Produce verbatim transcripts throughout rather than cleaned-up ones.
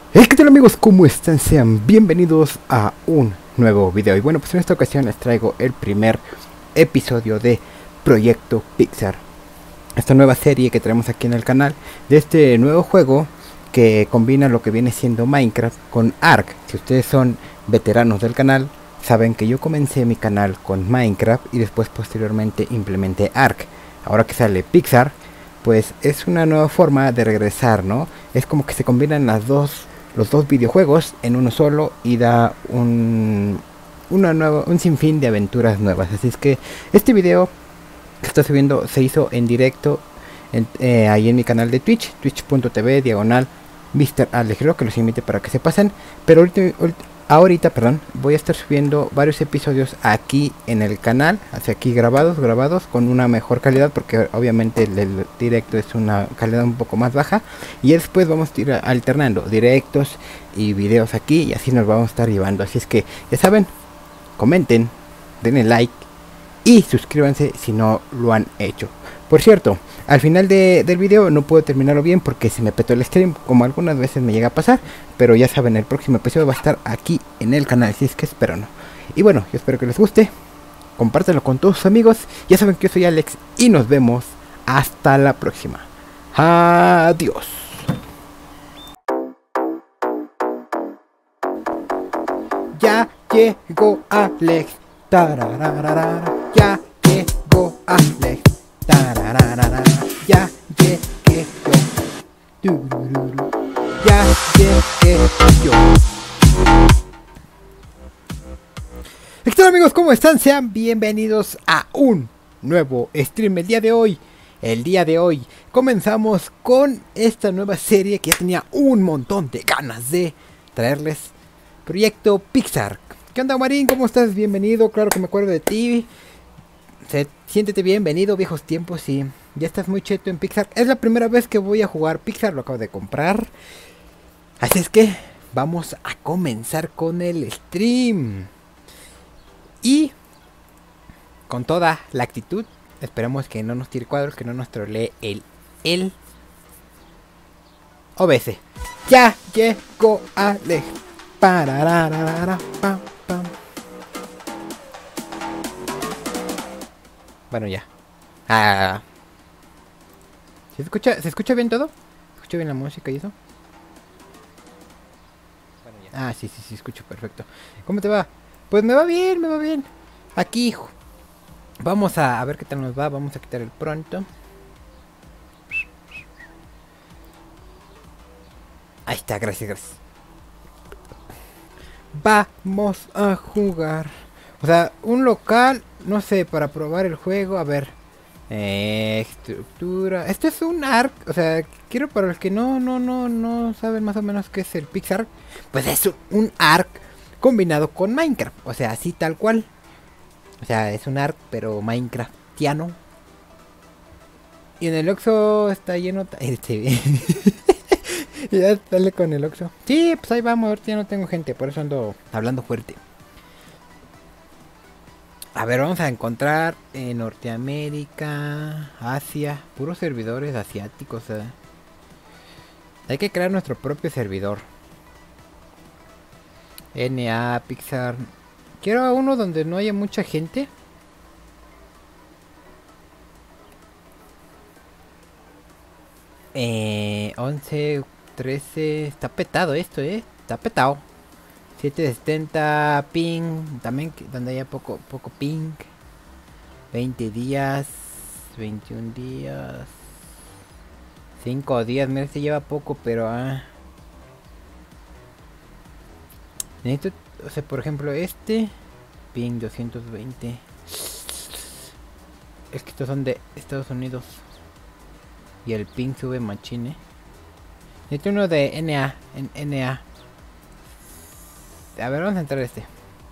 Hey, ¿qué tal amigos? ¿Cómo están? Sean bienvenidos a un nuevo video. Y bueno, pues en esta ocasión les traigo el primer episodio de Proyecto Pixar, esta nueva serie que traemos aquí en el canal, de este nuevo juego que combina lo que viene siendo Minecraft con Ark. Si ustedes son veteranos del canal, saben que yo comencé mi canal con Minecraft y después posteriormente implementé Ark. Ahora que sale Pixar, pues es una nueva forma de regresar, ¿no? Es como que se combinan las dos los dos videojuegos en uno solo y da un una nueva un sinfín de aventuras nuevas. Así es que este video que estoy subiendo se hizo en directo en, eh, ahí en mi canal de Twitch, twitch punto tv diagonal mister Alejero, que los invite para que se pasen. Pero ahorita, ahorita perdón, voy a estar subiendo varios episodios aquí en el canal, hacia aquí grabados, grabados con una mejor calidad, porque obviamente el, el directo es una calidad un poco más baja. Y después vamos a ir alternando directos y videos aquí, y así nos vamos a estar llevando. Así es que ya saben, comenten, denle like y suscríbanse si no lo han hecho. Por cierto, al final de, del video no puedo terminarlo bien porque se me petó el stream, como algunas veces me llega a pasar. Pero ya saben, el próximo episodio va a estar aquí en el canal, así es que espero no. Y bueno, yo espero que les guste, compártanlo con todos sus amigos. Ya saben que yo soy Alex y nos vemos hasta la próxima. Adiós. Ya llegó Alex. Tarararara. Ya llegó Alex. Tarararara. Ya llegué yo. Turururu. Ya llegué yo. ¿Qué tal amigos? ¿Cómo están? Sean bienvenidos a un nuevo stream. El día de hoy, el día de hoy comenzamos con esta nueva serie que ya tenía un montón de ganas de traerles. Proyecto Pixar. ¿Qué onda, Marín? ¿Cómo estás? Bienvenido. Claro que me acuerdo de ti. Se, siéntete bienvenido, viejos tiempos. Y ya estás muy cheto en Pixar. Es la primera vez que voy a jugar Pixar. Lo acabo de comprar. Así es que vamos a comenzar con el stream. Y con toda la actitud. Esperemos que no nos tire cuadros, que no nos trolee el el O B S. Ya llegó Alex. Parararara, pam, pam. Bueno, ya. Ah. ¿Se escucha, ¿Se escucha bien todo? ¿Se escucha bien la música y eso? Bueno, ya. Ah, sí, sí, sí, escucho perfecto. ¿Cómo te va? Pues me va bien, me va bien. Aquí, hijo. Vamos a, a ver qué tal nos va. Vamos a quitar el pronto. Ahí está, gracias, gracias. Vamos a jugar. O sea, un local, no sé, para probar el juego. A ver. Eh, estructura. Esto es un Ark. O sea, quiero para los que no, no, no, no saben más o menos qué es el Pixar. Pues es un, un Ark combinado con Minecraft. O sea, así tal cual. O sea, es un Ark, pero Minecraftiano. Y en el Oxxo está lleno. Este. Ya dale con el Oxxo. Sí, pues ahí vamos, ahorita ya no tengo gente, por eso ando hablando fuerte. A ver, vamos a encontrar en Norteamérica, Asia, puros servidores asiáticos. ¿eh? Hay que crear nuestro propio servidor. N A, Pixar. Quiero uno donde no haya mucha gente. Eh, once, trece. Está petado esto, eh. Está petado. setecientos setenta ping. También donde haya poco, poco ping. veinte días. veintiún días. cinco días. Mira, se lleva poco, pero... Ah. Necesito... O sea, por ejemplo, este... Ping doscientos veinte. Es que estos son de Estados Unidos. Y el ping sube machine. Necesito uno de N A. En N A. A ver, vamos a entrar a este.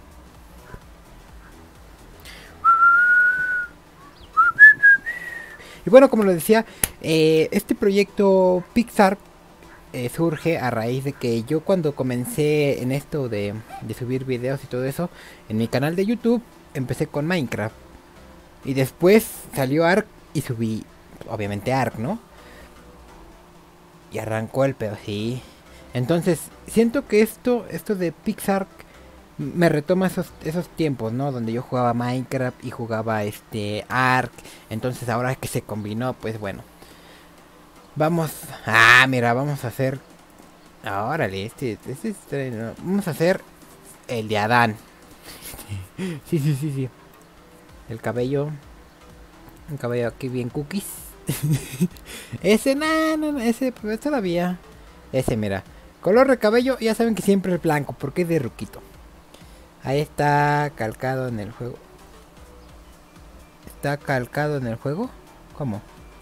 Y bueno, como lo decía, eh, este proyecto Pixar eh, surge a raíz de que yo cuando comencé en esto de, de subir videos y todo eso, en mi canal de YouTube, empecé con Minecraft. Y después salió Ark y subí, obviamente, Ark, ¿no? Y arrancó el pedo, sí. Entonces, siento que esto, esto de Pixar me retoma esos, esos tiempos, ¿no? Donde yo jugaba Minecraft y jugaba este Ark. Entonces ahora que se combinó, pues bueno. Vamos. Ah, mira, vamos a hacer. Ah, órale, este, este, este, no, vamos a hacer el de Adán. Sí, sí, sí, sí. El cabello. Un cabello aquí bien cookies. Ese, no, no, no, ese pues, todavía. Ese, mira. Color de cabello, ya saben que siempre es blanco, porque es de ruquito. Ahí está calcado en el juego. ¿Está calcado en el juego? ¿Cómo?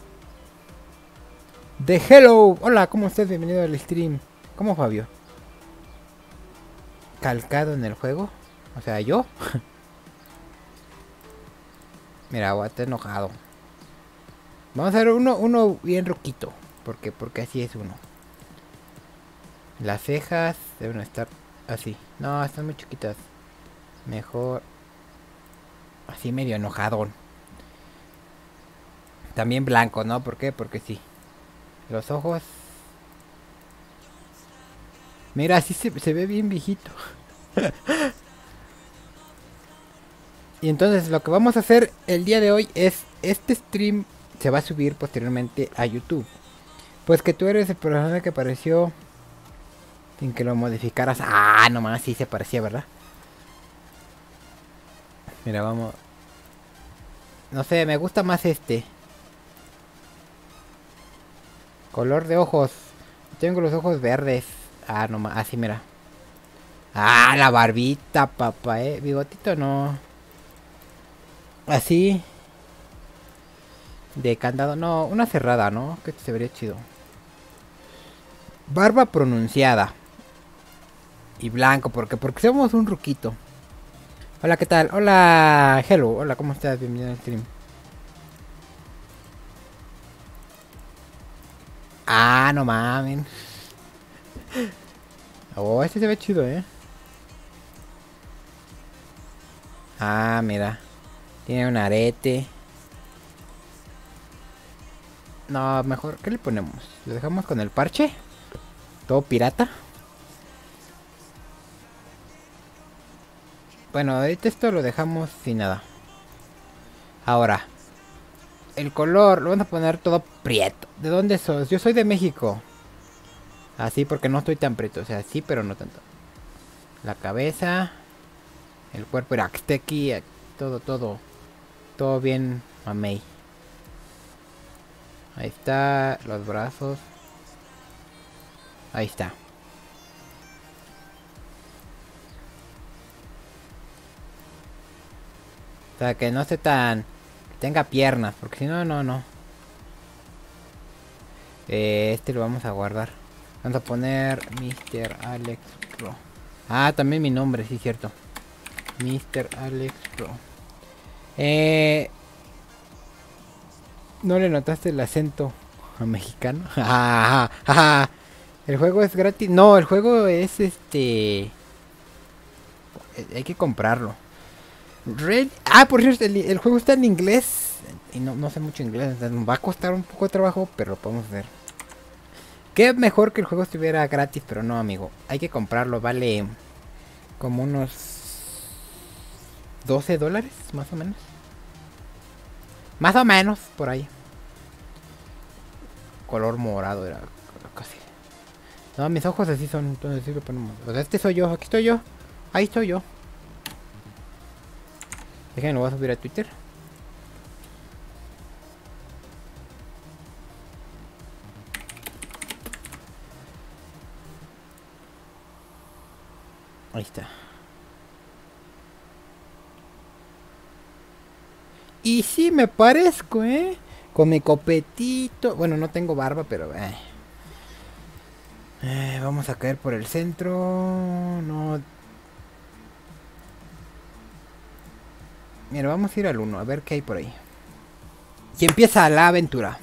De Hello. Hola, ¿cómo estás? Bienvenido al stream. ¿Cómo, Fabio? ¿Calcado en el juego? O sea, ¿yo? Mira, voy a estar enojado. Vamos a hacer uno, uno bien roquito. Porque, porque así es uno. Las cejas deben estar así. No, están muy chiquitas. Mejor así medio enojadón. También blanco, ¿no? ¿Por qué? Porque sí. Los ojos. Mira, así se, se ve bien viejito. Y entonces lo que vamos a hacer el día de hoy es, este stream se va a subir posteriormente a YouTube. Pues que tú eres el personaje que apareció sin que lo modificaras. Ah, nomás sí se parecía, ¿verdad? Mira, vamos. No sé, me gusta más este. Color de ojos. Tengo los ojos verdes. Ah, nomás, así mira. Ah, la barbita, papá, eh. Bigotito no. Así. De candado. No, una cerrada, ¿no? Que se vería chido. Barba pronunciada. Y blanco, porque porque somos un ruquito. Hola, ¿qué tal? Hola, hello. Hola, ¿cómo estás? Bienvenido al stream. Ah, no mames. Oh, este se ve chido, ¿eh? Ah, mira. Tiene un arete. No, mejor, ¿qué le ponemos? ¿Lo dejamos con el parche? ¿Todo pirata? Bueno, ahorita esto lo dejamos sin nada. Ahora, el color lo vamos a poner todo prieto. ¿De dónde sos? Yo soy de México. Así porque no estoy tan prieto. O sea, sí, pero no tanto. La cabeza. El cuerpo era aquí. Todo, todo. Todo bien, mamey. Ahí está. Los brazos. Ahí está. O sea, que no esté tan... Que tenga piernas. Porque si no, no, no. Eh, este lo vamos a guardar. Vamos a poner mister Alex Pro. Ah, también mi nombre, sí, cierto. mister Alex Pro. Eh... ¿No le notaste el acento mexicano? ¿El juego es gratis? No, el juego es este... Hay que comprarlo. Red... Ah, por cierto, el, el juego está en inglés. Y no, no sé mucho inglés. Nos va a costar un poco de trabajo, pero lo podemos hacer. Qué mejor que el juego estuviera gratis, pero no, amigo. Hay que comprarlo, vale como unos doce dólares, más o menos. Más o menos, por ahí. Color morado era casi. No, mis ojos así son, entonces sí lo ponemos. O sea, este soy yo, aquí estoy yo. Ahí estoy yo. Déjenme, lo voy a subir a Twitter. Ahí está. Y sí me parezco, ¿eh? Con mi copetito. Bueno, no tengo barba, pero... Eh. Eh, vamos a caer por el centro. No. Mira, vamos a ir al uno. A ver qué hay por ahí. Y empieza la aventura.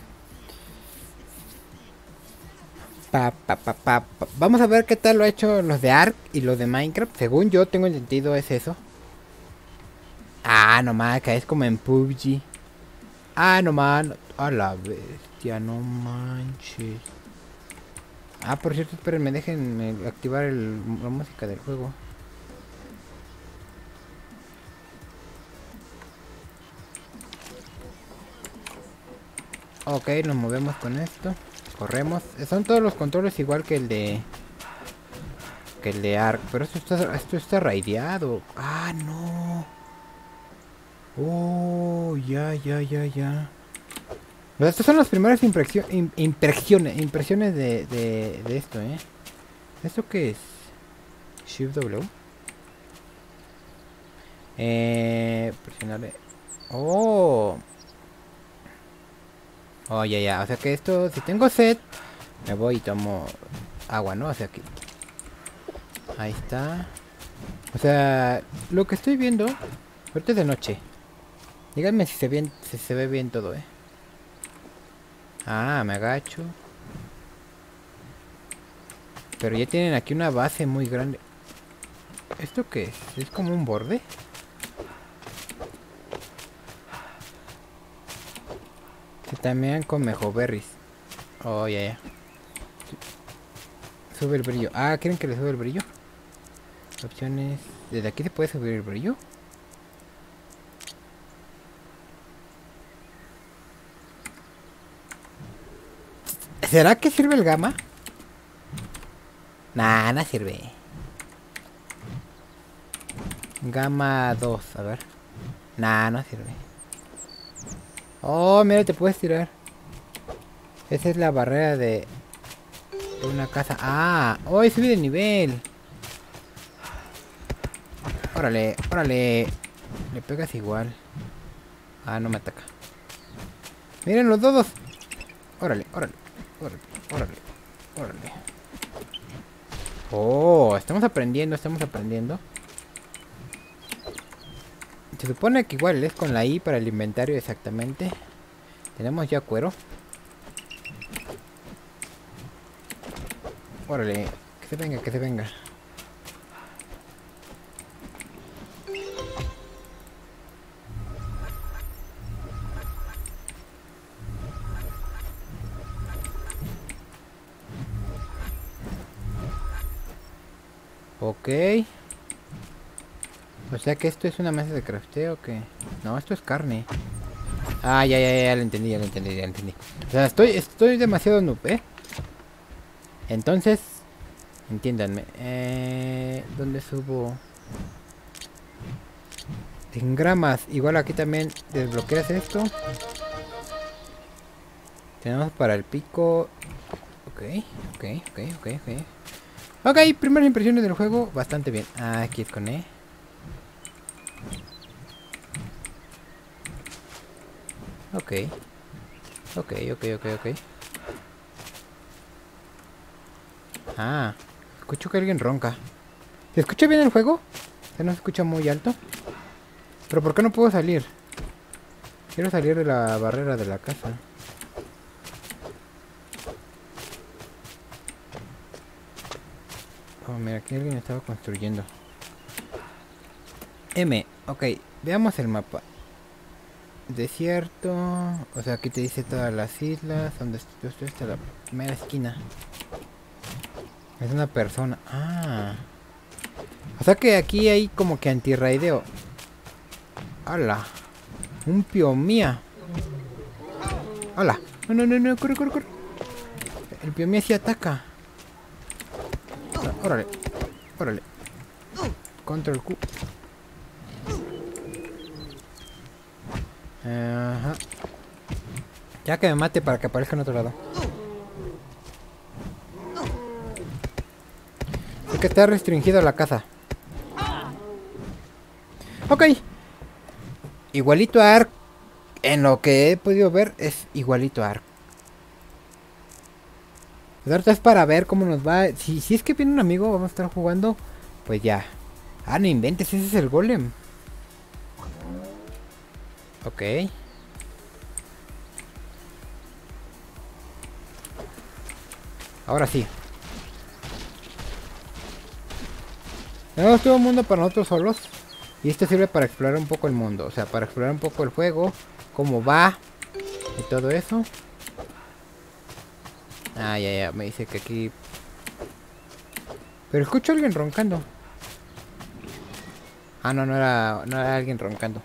Pa, pa, pa, pa, pa. Vamos a ver qué tal lo ha hecho los de Ark y los de Minecraft. Según yo tengo entendido es eso. Ah, nomás, que es como en P U B G. Ah, nomás. A la bestia, no manches. Ah, por cierto, espérenme, déjenme activar el, la música del juego. Ok, nos movemos con esto. Corremos. Son todos los controles igual que el de... Que el de Ark. Pero esto está, esto está raideado. Ah, no. Oh, ya, ya, ya, ya. Pero estas son las primeras impresión, im, impresiones, impresiones de, de, de esto, ¿eh? ¿Esto qué es? Shift W. Eh... Presionarle. Oh. Oh, ya, ya. O sea que esto, si tengo sed, me voy y tomo agua, ¿no? O sea que... Ahí está. O sea, lo que estoy viendo... Ahorita es de noche. Díganme si se, bien, si se ve bien todo, ¿eh? Ah, me agacho. Pero ya tienen aquí una base muy grande. ¿Esto qué es? ¿Es como un borde? Se también con mejoberries. Oh, ya, ya. Sube el brillo. Ah, ¿quieren que le sube el brillo? Opciones. ¿Desde aquí se puede subir el brillo? ¿Será que sirve el gamma? Nah, no sirve. Gamma dos, a ver. Nah, no sirve. Oh, mira, te puedes tirar. Esa es la barrera de... de una casa. Ah, hoy oh, subí de nivel. Órale, órale. Le pegas igual. Ah, no me ataca. Miren los dos. Órale, órale, órale, órale, órale. Oh, estamos aprendiendo, estamos aprendiendo. Se supone que igual es con la I para el inventario exactamente. Tenemos ya cuero. Órale, que se venga, que se venga. Ok. O sea que esto es una mesa de crafteo, que no, esto es carne. Ah, ya, ya, ya, ya lo entendí, ya lo entendí, ya lo entendí. O sea, estoy, estoy demasiado noob, ¿eh? Entonces, entiéndanme. Eh, ¿Dónde subo? Engramas. Igual aquí también desbloqueas esto. Tenemos para el pico. Ok, ok, ok, ok, ok. Ok, primeras impresiones del juego, bastante bien. Ah, aquí es con E. Ok. Ok, ok, ok, ok. Ah, escucho que alguien ronca. ¿Se escucha bien el juego? ¿Se no se escucha muy alto? ¿Pero por qué no puedo salir? Quiero salir de la barrera de la casa. Oh, mira, aquí alguien estaba construyendo. M, ok, veamos el mapa. Desierto, o sea, aquí te dice todas las islas, donde yo estoy hasta la primera esquina. Es una persona, ah. O sea que aquí hay como que antirraideo. ¡Hala! Un piomía. ¡Hala! No, no, no, no, corre, corre, corre. El piomía sí ataca. Órale, órale. Control Q. Ajá. Ya que me mate para que aparezca en otro lado. Es que está restringido la caza. Ok. Igualito a Ark. En lo que he podido ver es igualito a Ark. Pues ahorita es para ver cómo nos va. Si, si es que viene un amigo, vamos a estar jugando. Pues ya. Ah, no inventes, ese es el golem. Ok. Ahora sí. Tenemos todo el mundo para nosotros solos. Y esto sirve para explorar un poco el mundo. O sea, para explorar un poco el juego. Cómo va. Y todo eso. Ah, ya, ya. Me dice que aquí Pero escucho a alguien roncando. Ah, no, no era, no era alguien roncando.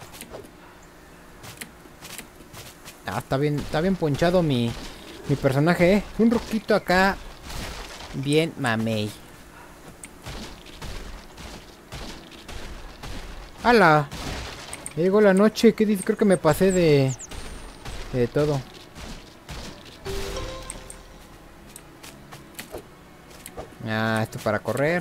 Ah, está bien, está bien ponchado mi, mi personaje, ¿eh? Un roquito acá. Bien mamey. ¡Hala! Ya llegó la noche, ¿qué dices? Creo que me pasé de... De todo. Ah, esto para correr.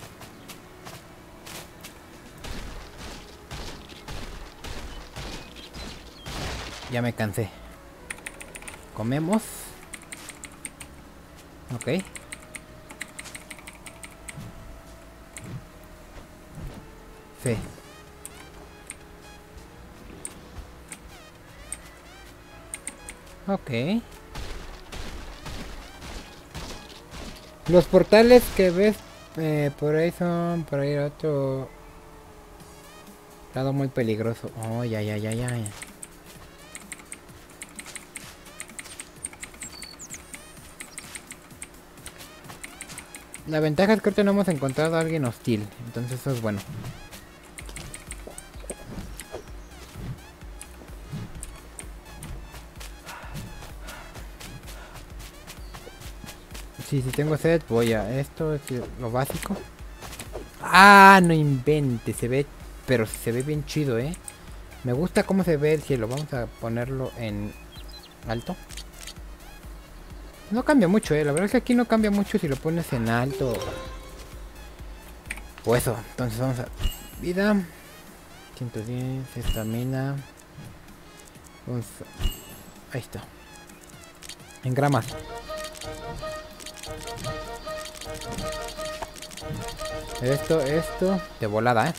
Ya me cansé. Comemos. Ok. Sí. Ok. Los portales que ves eh, por ahí son por ahí otro lado muy peligroso. Oh, ya, ya, ya, ya. La ventaja es que ahorita no hemos encontrado a alguien hostil, entonces eso es bueno. Sí, si tengo sed, voy a... Esto es lo básico. ¡Ah! No invente, se ve... Pero se ve bien chido, ¿eh? Me gusta cómo se ve el cielo. Vamos a ponerlo en alto. No cambia mucho, ¿eh? La verdad es que aquí no cambia mucho si lo pones en alto. O eso. Entonces vamos a... Vida. ciento diez, estamina. Vamos a... Ahí está. En gramas. Esto, esto. De volada, ¿eh?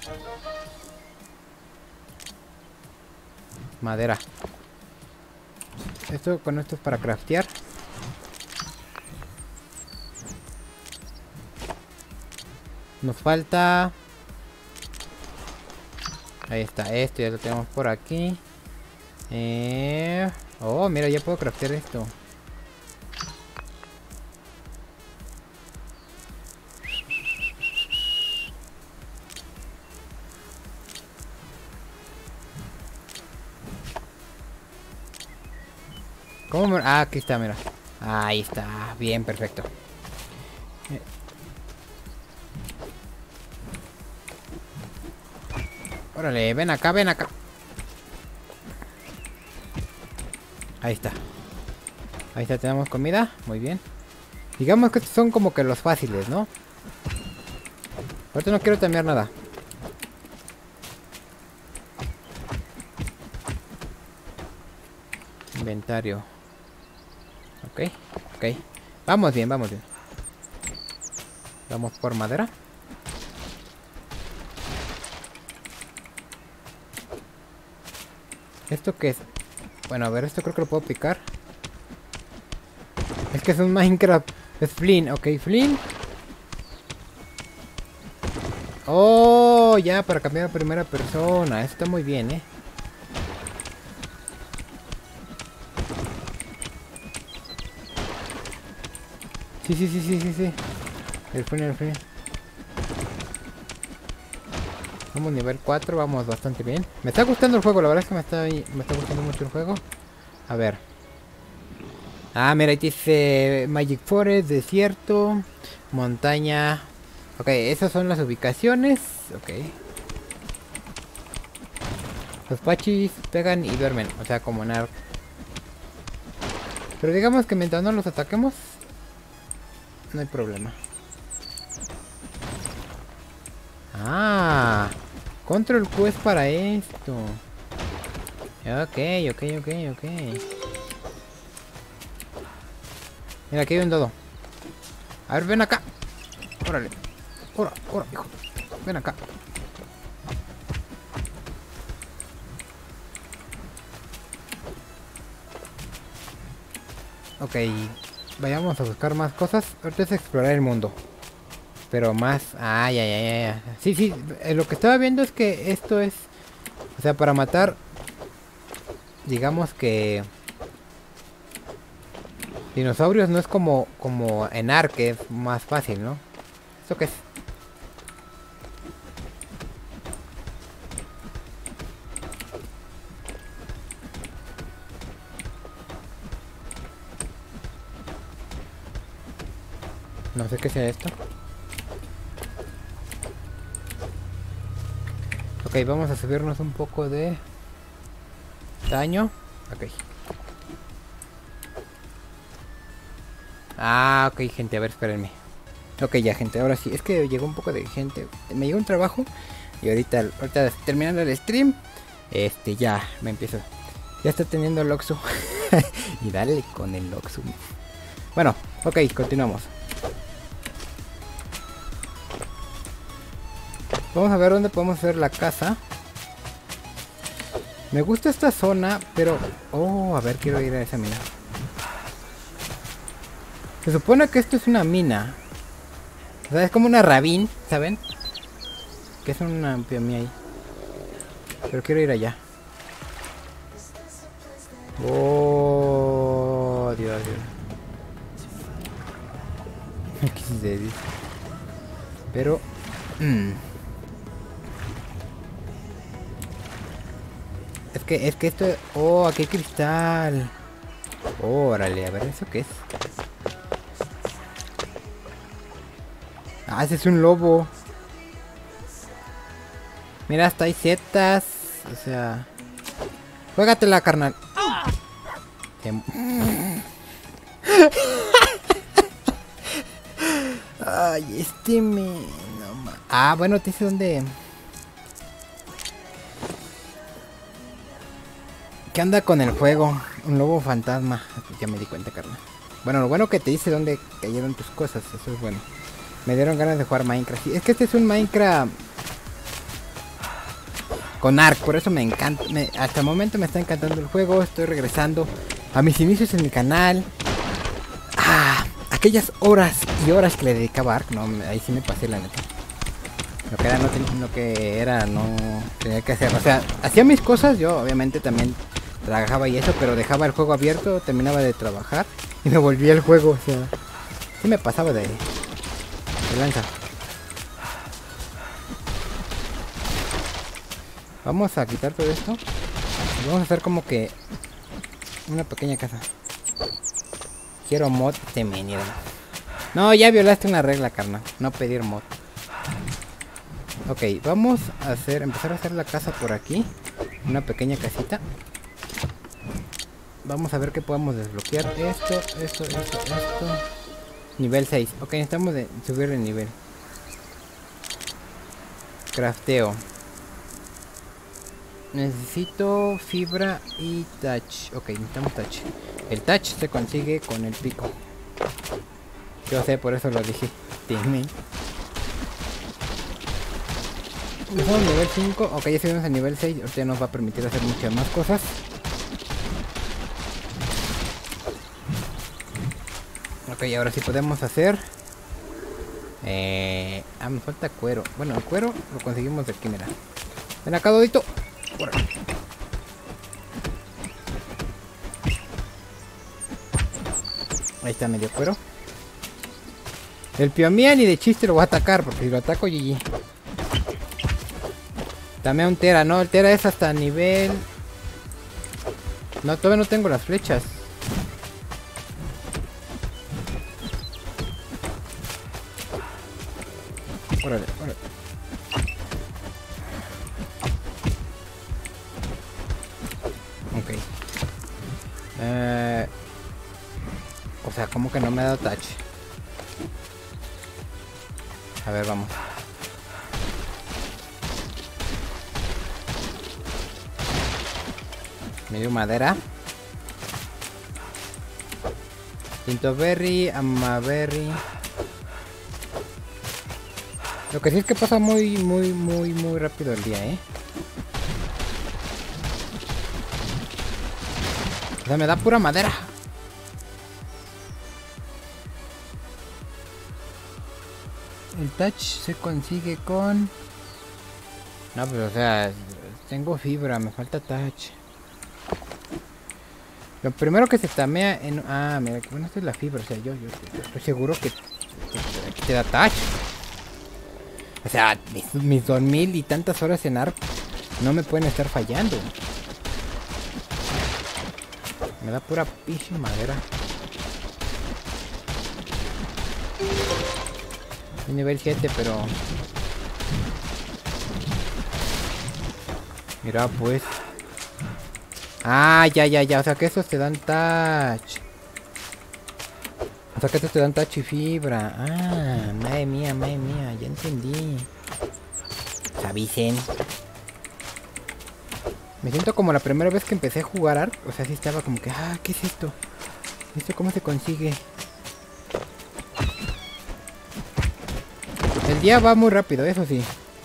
Madera. Esto, con esto es para craftear. Nos falta... Ahí está, esto ya lo tenemos por aquí. Eh... Oh, mira, ya puedo craftear esto. ¿Cómo me... Ah, aquí está, mira. Ahí está, bien, perfecto. Eh. Órale, ven acá, ven acá. Ahí está. Ahí está, tenemos comida. Muy bien. Digamos que estos son como que los fáciles, ¿no? Ahorita no quiero cambiar nada. Inventario. Ok, ok. Vamos bien, vamos bien. Vamos por madera. ¿Esto qué es? Bueno, a ver, esto creo que lo puedo picar. Es que es un Minecraft. Es Flynn, ok, Flynn. Oh, ya, para cambiar a primera persona. Esto está muy bien, eh. Sí, sí, sí, sí, sí, sí. El Flynn, el Flynn. Vamos nivel cuatro, vamos bastante bien. Me está gustando el juego, la verdad es que me está, me está gustando mucho el juego. A ver. Ah, mira, ahí dice Magic Forest, desierto, montaña. Ok, esas son las ubicaciones. Ok. Los pachis pegan y duermen, o sea, como en Ark. Pero digamos que mientras no los ataquemos, no hay problema. Ah, Control Q es para esto. Ok, ok, ok, ok. Mira, aquí hay un dodo. A ver, ven acá. Órale. Ora, ora, hijo. Ven acá. Ok, vayamos a buscar más cosas. Ahorita es explorar el mundo. Pero más... Ah, ya, ya, ya, ya. Sí, sí, eh, lo que estaba viendo es que esto es... O sea, para matar... Digamos que... Dinosaurios no es como como en Ark, que es más fácil, ¿no? ¿Esto qué es? No sé qué sea esto. Ok, vamos a subirnos un poco de daño. Ok. Ah, ok, gente, a ver, espérenme. Ok, ya, gente, ahora sí. Es que llegó un poco de gente. Me llegó un trabajo. Y ahorita, ahorita terminando el stream, este, ya me empiezo. Ya está teniendo el Oxxo. Y dale con el Oxxo. Bueno, ok, continuamos. Vamos a ver dónde podemos hacer la casa. Me gusta esta zona, pero... Oh, a ver, quiero ir a esa mina. Se supone que esto es una mina. O sea, es como una rabín, ¿saben? Que es una piamía ahí. Pero quiero ir allá. Oh, Dios, Dios. ¿Qué se dice? Pero... Mmm. Es que, es que esto... Oh, aquí hay cristal. Órale, a ver, ¿eso qué es? Ah, ese es un lobo. Mira, hasta hay setas. O sea... Juégatela, carnal. Ay, este me... No, ma... Ah, bueno, te dice dónde... ¿Qué anda con el juego? Un lobo fantasma. Ya me di cuenta, carnal. Bueno, lo bueno que te dice dónde cayeron tus cosas. Eso es bueno. Me dieron ganas de jugar Minecraft. Es que este es un Minecraft con Ark, por eso me encanta. Me, hasta el momento me está encantando el juego. Estoy regresando a mis inicios en mi canal. Ah, aquellas horas y horas que le dedicaba a Ark. No, ahí sí me pasé, la neta. Lo que era no, lo que era no tenía que hacer. O sea, hacía mis cosas. Yo obviamente también trabajaba y eso, pero dejaba el juego abierto, terminaba de trabajar y me volvía al juego. O sea, sí me pasaba de... lanza. Vamos a quitar todo esto. Vamos a hacer como que una pequeña casa. Quiero mod de miniera. No, ya violaste una regla, carnal. No pedir mod. Ok, vamos a hacer, empezar a hacer la casa por aquí. Una pequeña casita. Vamos a ver qué podemos desbloquear. Esto, esto, esto, esto. Nivel seis. Ok, necesitamos de subir el nivel. Crafteo. Necesito fibra y touch. Ok, necesitamos touch. El touch se consigue con el pico. Yo sé, por eso lo dije. Dime. Estamos nivel cinco. Ok, ya subimos a nivel seis. Ahorita nos va a permitir hacer muchas más cosas. Ok, ahora sí podemos hacer. Eh, ah, me falta cuero. Bueno, el cuero lo conseguimos de aquí, mira. Ven acá, Dodito. Ahí está, medio cuero. El piomía ni de chiste lo voy a atacar, porque si lo ataco, G G. Dame un tera, no, el tera es hasta nivel... No, todavía no tengo las flechas. Órale, órale. Ok. Eh, o sea, como que no me ha dado touch. A ver, vamos. Me dio madera. Tintoberry, Amaberry. Lo que sí es que pasa muy, muy, muy, muy rápido el día, ¿eh? O sea, me da pura madera. El touch se consigue con... No, pero o sea, tengo fibra, me falta touch. Lo primero que se tamea en... Ah, mira, bueno, esta es la fibra, o sea, yo, yo, yo estoy seguro que, que, que te da touch. O sea, mis, mis dos mil y tantas horas en Ark no me pueden estar fallando. Me da pura pinche madera. Soy nivel siete, pero... Mira, pues... Ah, ya, ya, ya. O sea que esos te dan touch. O sea que estos te dan touch y fibra. Ah, madre mía, madre mía. Ya entendí. Avisen. Me siento como la primera vez que empecé a jugar Ark. O sea, sí estaba como que... Ah, ¿qué es esto? ¿Esto cómo se consigue? El día va muy rápido, eso sí.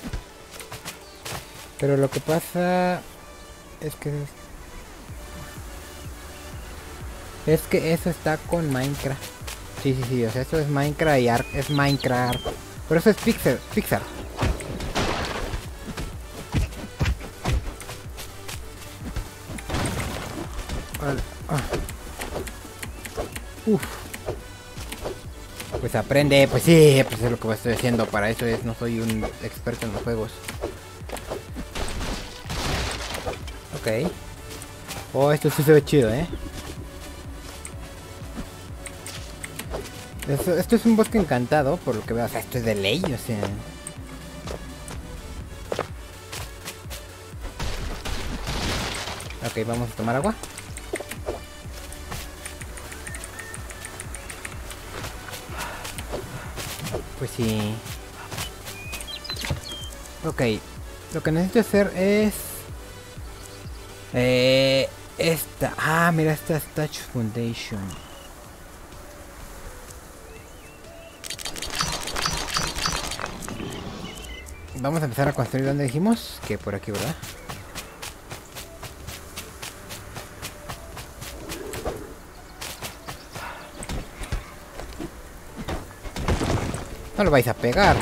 Pero lo que pasa... Es que... Es que eso está con Minecraft. Sí, sí, sí. O sea, esto es Minecraft y Ark es Minecraft. Pero eso es Pixar. Pixar. Ah. Uf. Pues aprende, pues sí, pues es lo que estoy haciendo. Para eso es, no soy un experto en los juegos. Ok. Oh, esto sí se ve chido, eh. Esto, esto es un bosque encantado, por lo que veo. O sea, esto es de ley, o sea. Ok, vamos a tomar agua. Pues sí. Ok. Lo que necesito hacer es... Eh... Esta. Ah, mira, esta es Touch Foundation. Vamos a empezar a construir donde dijimos. Que por aquí, ¿verdad? No lo vais a pegar.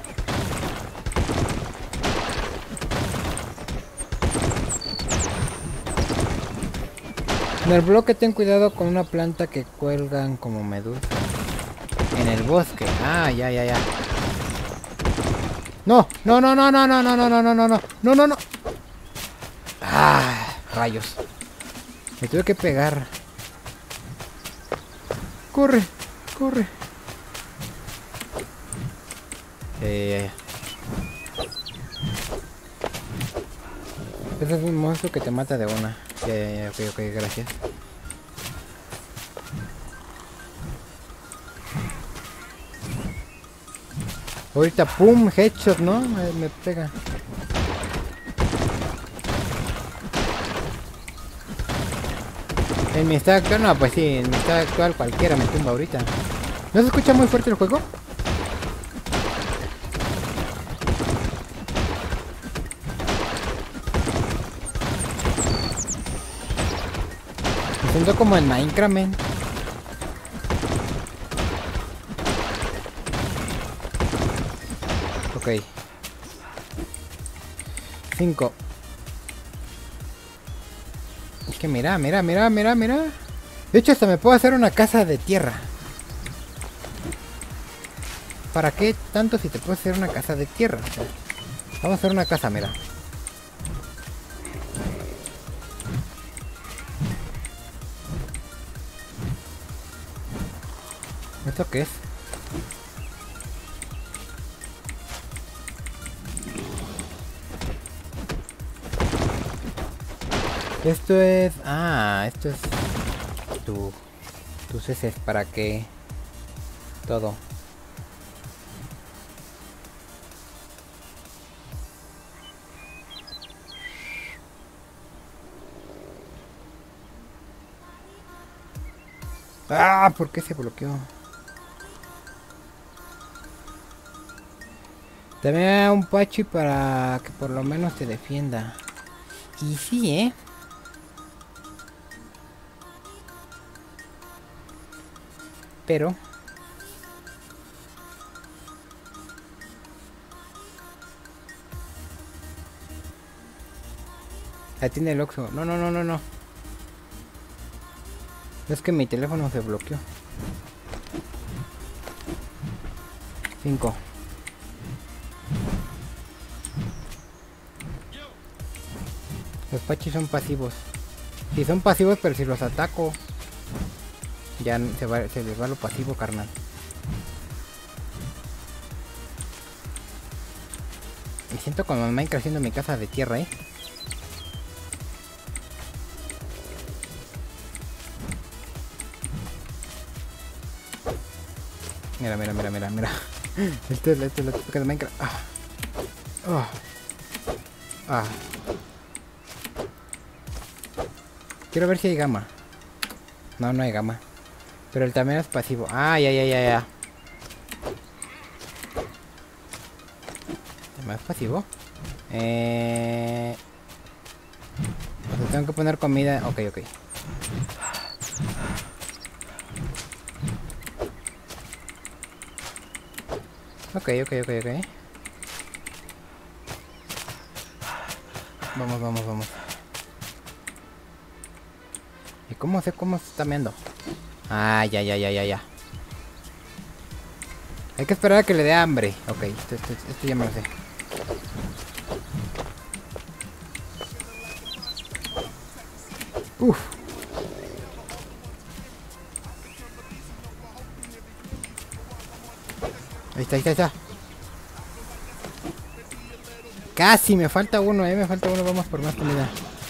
En el bloque ten cuidado con una planta que cuelgan como medusas. En el bosque. Ah, ya, ya, ya. No, no, no, no, no, no, no, no, no, no, no, no, no, no, no. Ah, rayos. Me tuve que pegar. Corre, corre. Eh, ese es un monstruo que te mata de una. Ya, ya, ya, ok, ok, gracias. Ahorita, pum, headshot, ¿no? Me, me pega. En mi estado actual, no, pues sí, en mi estado actual cualquiera me tumba ahorita. ¿No se escucha muy fuerte el juego? Me siento como en Minecraft, man. Ok. Cinco. Es que mira, mira, mira, mira, mira. De hecho, hasta me puedo hacer una casa de tierra. ¿Para qué tanto si te puedes hacer una casa de tierra? O sea, vamos a hacer una casa, mira. ¿Esto qué es? Esto es... Ah, esto es... Tu... Tus heces, ¿para qué? Todo. Ah, ¿por qué se bloqueó? Dame un pachi para que por lo menos te defienda. Y sí, ¿eh? Pero... La tiene el Oxxo. No, no, no, no, no. Es que mi teléfono se bloqueó. Cinco. Los pachis son pasivos. Sí, son pasivos, pero si los ataco, ya se, va, se les va lo pasivo, carnal. Me siento como en Minecraft haciendo mi casa de tierra, ¿eh? Mira, mira, mira, mira, mira. Esto es, esto es lo típico de Minecraft. Ah. Oh. Ah. Quiero ver si hay gama. No, no hay gama. Pero el tamaño es pasivo. Ah, ya, ya, ya, ya. ¿Tamaño es pasivo? Eh... O sea, tengo que poner comida. Ok, ok. Ok, ok, ok, ok. Vamos, vamos, vamos. ¿Y cómo sé cómo se está meando? Ah, ya, ya, ya, ya, ya. Hay que esperar a que le dé hambre. Ok, esto, esto, esto ya me lo sé. Uf. Ahí está, ahí está, ahí está. Casi, me falta uno, eh, me falta uno. Vamos por más comida.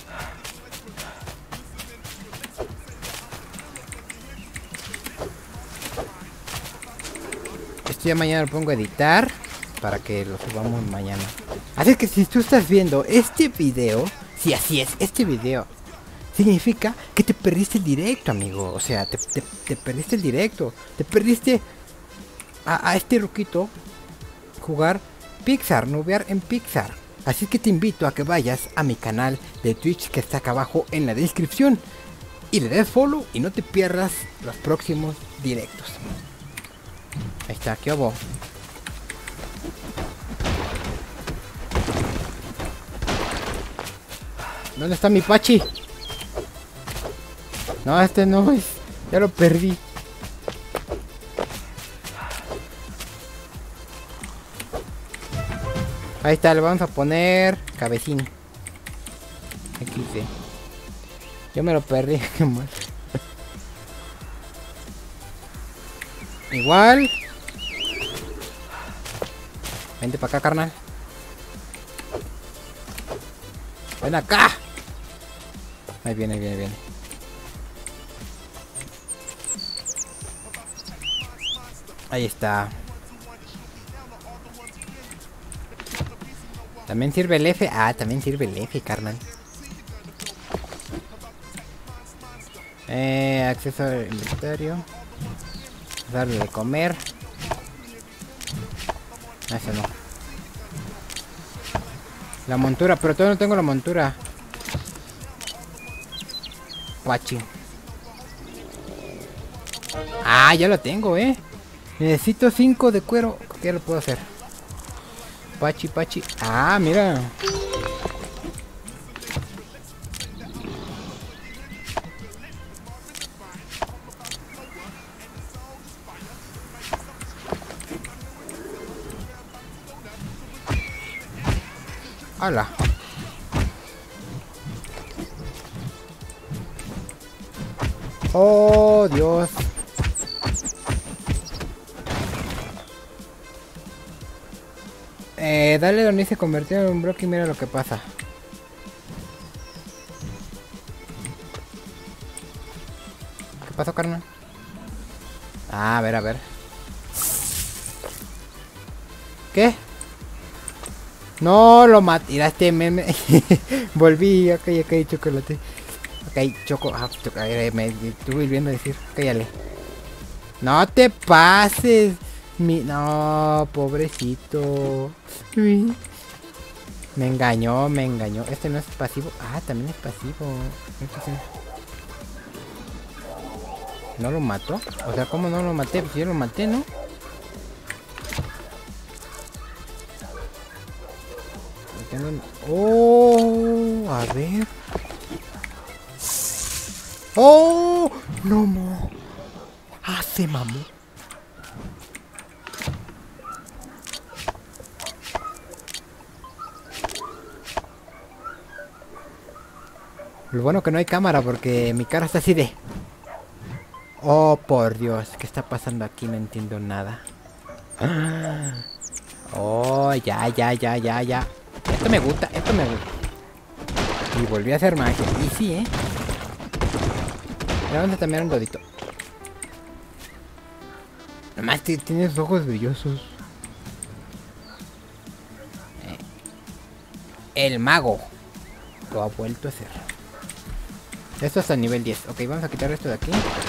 Esto ya mañana lo pongo a editar para que lo subamos mañana. Así que si tú estás viendo este video, si así es, este video significa que te perdiste el directo, amigo. O sea, te, te, te perdiste el directo. Te perdiste a, a este ruquito jugar Pixar, nubear en Pixar. Así que te invito a que vayas a mi canal de Twitch que está acá abajo en la descripción y le des follow y no te pierdas los próximos directos. Ahí está, ¿qué hubo? ¿Dónde está mi Pachi? No, este no es. Ya lo perdí. Ahí está, le vamos a poner cabecín. X D. Yo me lo perdí, qué mal. Igual. Vente para acá, carnal. Ven acá. Ahí viene, ahí viene, ahí viene. Ahí está. También sirve el F. Ah, también sirve el F, carnal. Eh, acceso al inventario. Darle de comer. Eso no. La montura, pero todavía no tengo la montura. Pachi. Ah, ya lo tengo, eh. Necesito cinco de cuero. ¿Qué lo puedo hacer? Pachi, Pachi. Ah, mira. ¡Hala! ¡Oh, Dios! Eh, dale donde se convirtió en un bloque y mira lo que pasa. ¿Qué pasó, carnal? Ah, a ver, a ver. ¿Qué? No, lo maté. Mira este meme. Volví. Ok, ok, chocolate. Ok, choco. Ah, choco. Me estuve viendo decir. Cállale. No te pases. Mi... No, pobrecito. Me engañó, me engañó. Este no es pasivo. Ah, también es pasivo. ¿No lo mató? O sea, ¿cómo no lo maté? Pues yo lo maté, ¿no? Oh, a ver. Oh, no, no. Ah, se mamó. Lo bueno que no hay cámara porque mi cara está así de... Oh, por Dios, ¿qué está pasando aquí? No entiendo nada. Oh, ya, ya, ya, ya, ya. Esto me gusta, esto me gusta. Y volví a hacer magia. Y sí, ¿eh? Le vamos a cambiar un dodito. Nomás tienes ojos brillosos. Eh, el mago lo ha vuelto a hacer. Esto es a nivel diez. Ok, vamos a quitar esto de aquí.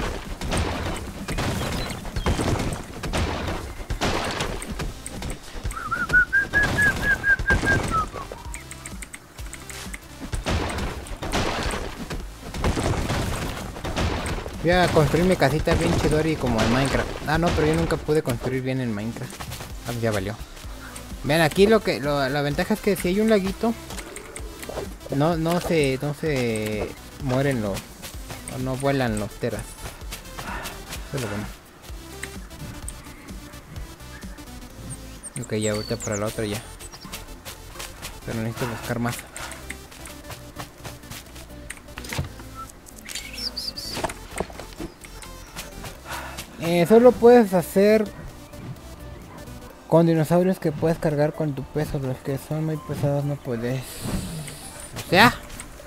Voy a construir mi casita bien chidori como en Minecraft. Ah, no, pero yo nunca pude construir bien en Minecraft. Ah, ya valió. Vean, aquí lo que lo, la ventaja es que si hay un laguito, no no se no se mueren los, o no vuelan los teras. Eso es lo bueno. Ok, ya ahorita para la otra ya. Pero necesito buscar más. Eh, solo puedes hacer con dinosaurios que puedes cargar con tu peso. Los que son muy pesados no puedes. O sea,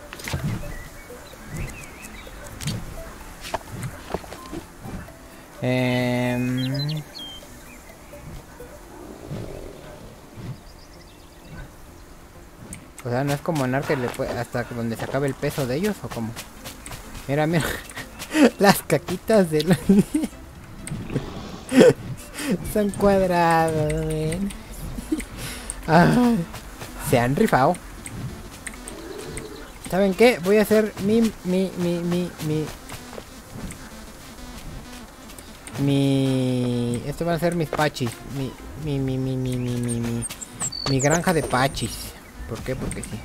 eh, o sea, no es como en Ark que le puede, hasta donde se acabe el peso de ellos o como. Mira, mira. Las caquitas de los... son cuadrados, ven. Ah, se han rifado. ¿Saben qué? Voy a hacer mi, mi, mi, mi, mi... Mi... Esto van a ser mis pachis. Mi, mi, mi, mi, mi, mi, mi, mi, mi granja de pachis. ¿Por qué? Porque sí.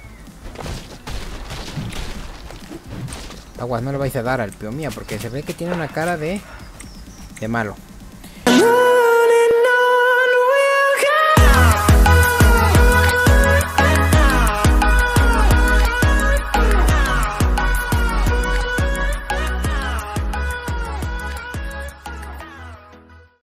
Aguas, no le vais a dar al pio mía porque se ve que tiene una cara de... de malo.